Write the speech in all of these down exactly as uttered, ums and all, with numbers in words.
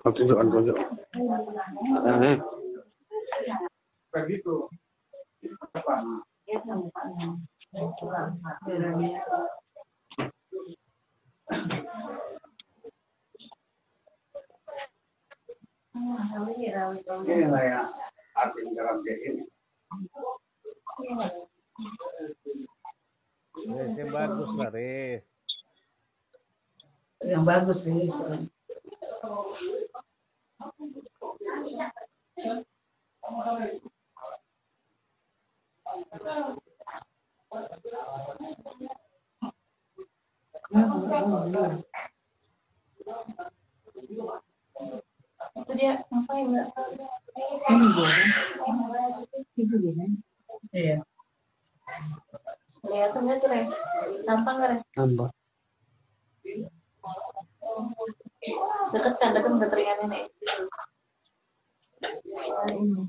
tunjukkan tunjuk. Eh. Begitu. Apa? Ini lah ya arti dalam ini. Yang bagus lah, Riz. Yang bagus, Riz. Itu dia ngapain nggak? Ini boleh. Itu gini. Iya. Kelihatan nggak tuh, Res? Tampang nggak, Res? Nampak. Deket kan, deket udah teringat nenek. Ini.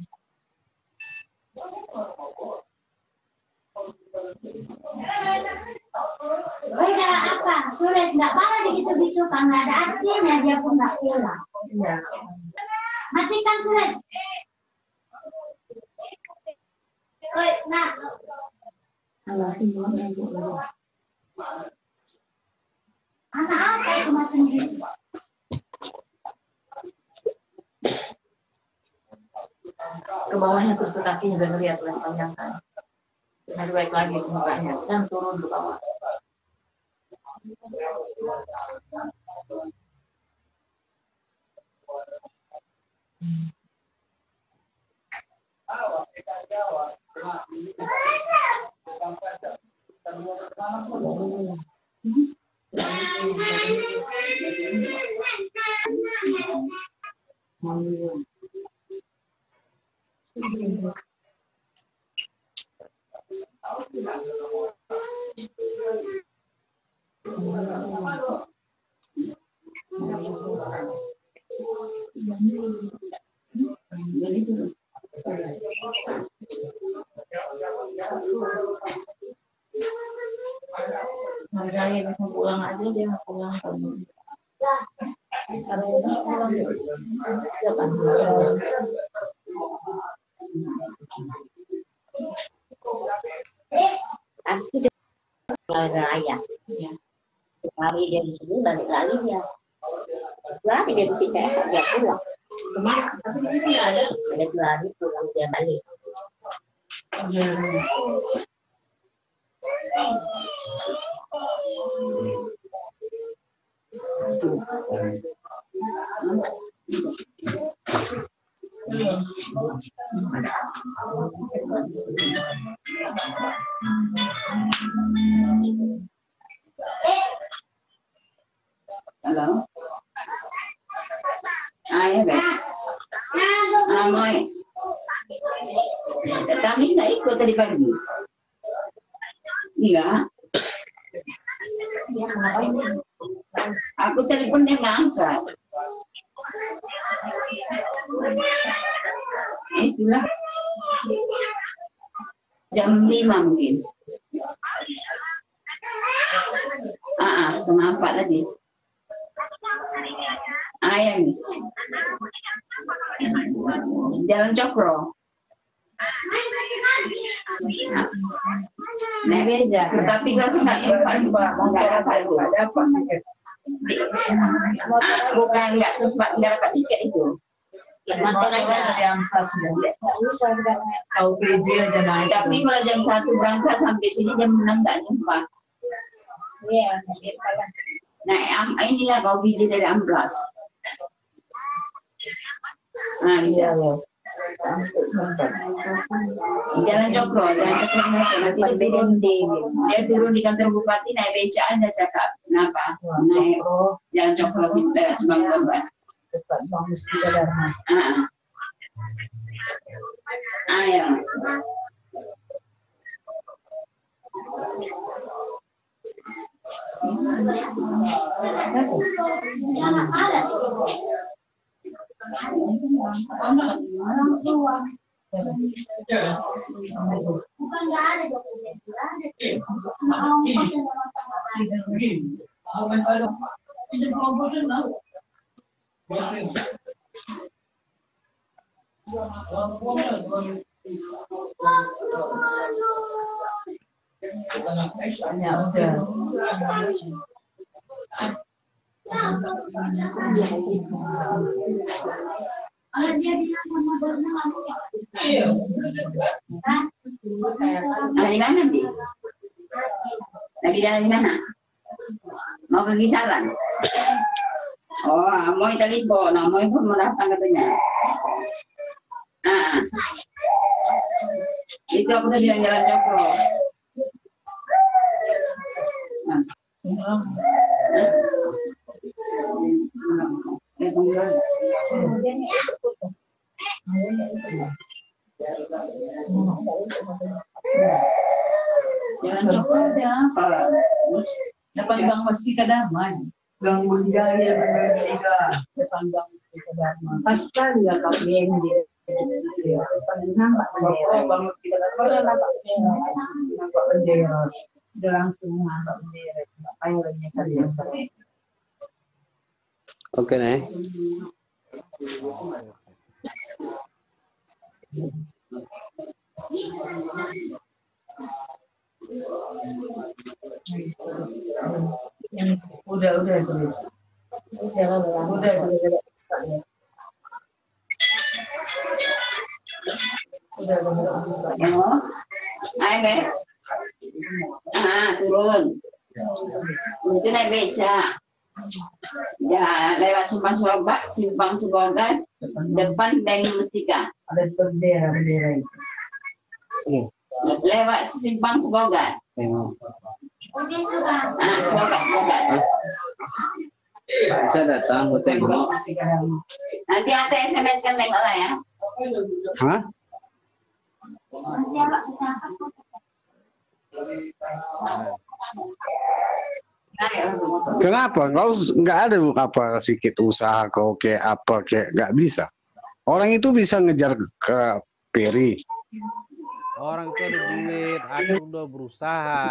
Beda apa? Sudah nggak parah begitu-begitu kan nggak ada artinya dia pun nggak pulang. Iya. Matikan Sules. Oi, nah. Allah ini ibu. Anak apa itu macam ini? Ke bawahnya terus kakinya udah ngeliat lagi panjang kan. Nanti baik lagi ke mukanya. Jangan turun ke bawah. Makanya bisa pulang aja dia nggak pulang kamu. Kalau udah pulang dia kan. Pasti dia raya. Ya. Hari dia di sini balik lagi dia. Lagi dia di sini dia pulang. Kemana? Tapi di sini nggak ada. Ada dua hari pulang dia balik. Halo. Ayo, Beb. Amoy. Kami nggak ikut tadi pagi. Enggak. Dia ngapain? Aku telepon dia nggak angkat. Itulah. Jam lima mungkin. Ah, ah, setengah empat tadi. Ayam. Jalan Cokro. Nah, beda. Tapi kalau nggak sempat, nggak dapat, nggak dapat. Bukan nggak sempat, nggak dapat tiket itu. Motor aja yang pas sudah. Kau P J aja naik. Tapi kalau jam satu berangkat sampai sini jam enam nggak jumpa. Iya. Nah, inilah kau P J dari Amblas. Nah, bisa. Jalan Cokro, jalan Cokro Nasional, nanti di B M D. Dia turun di kantor bupati, naik beca aja cakap. Kenapa? Naik jalan Cokro di Subang Babat. Ah, ah ya. Jangan ada. Orang tua. Bukan nggak ada dokumen, nggak ada. Ya udah. Lagi mana nanti? Lagi jalan di mana? Mau ke Kisaran? Oh, mau itu libo, nah mau itu mau datang katanya. Ah, itu aku tadi yang jalan Cokro. Nah. Jalan Cokro ada apa? Depan Bang Mustika Damai. Gang budaya Bernardiga, depan Gang Mustika Dharma. Pas sekali ya kau yang di nampak bendera. Bang Mustika Dharma nampak bendera, nampak bendera. Sudah langsung nampak bendera. Apa yang lainnya kalian tahu? Oke nih. Yang udah udah tulis. Udah udah udah udah. Udah udah. Oh, ayo deh. Ah, turun. Itu naik beca. Ya, lewat simpang Selobat, simpang Selobat, depan Bank Mustika. Ada bendera bendera itu. Lewat simpang Selobat. Ah, Selobat, Selobat. Saya datang, mau tengok. Nanti ada S M S kan tengok lah ya. Hah? Kenapa? Kau nggak ada apa sedikit usaha kau kayak apa kayak nggak bisa. Orang itu bisa ngejar ke Peri. Orang itu ada duit, aku udah berusaha.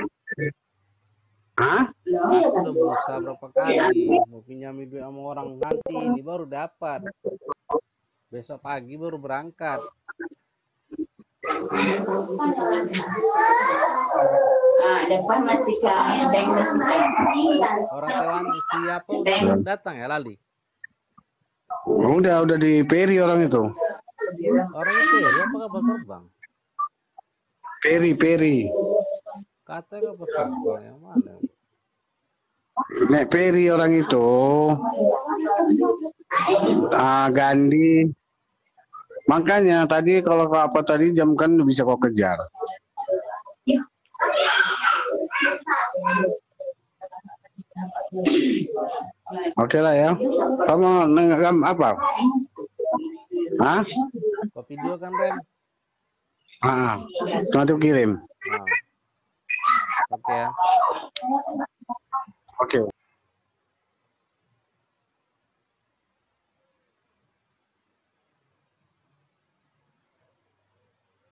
Hah? Aku udah berusaha berapa kali mau pinjam duit sama orang, nanti ini baru dapat. Besok pagi baru berangkat. Ah, depan Mustika, Bank Mustika. Orang Tewan siapa udah datang ya Lali? Udah udah di Peri orang itu. Orang itu ya, apa kapal terbang? Peri Peri. Katanya kapal terbang yang mana? Nek Peri orang itu. Ah, Gandhi. Makanya tadi kalau kau apa tadi jam kan bisa kau kejar. Oke lah ya. Kamu nengam apa? Hah? Kau video kan Ren? Ah, nanti kirim. Nah. Oke ya.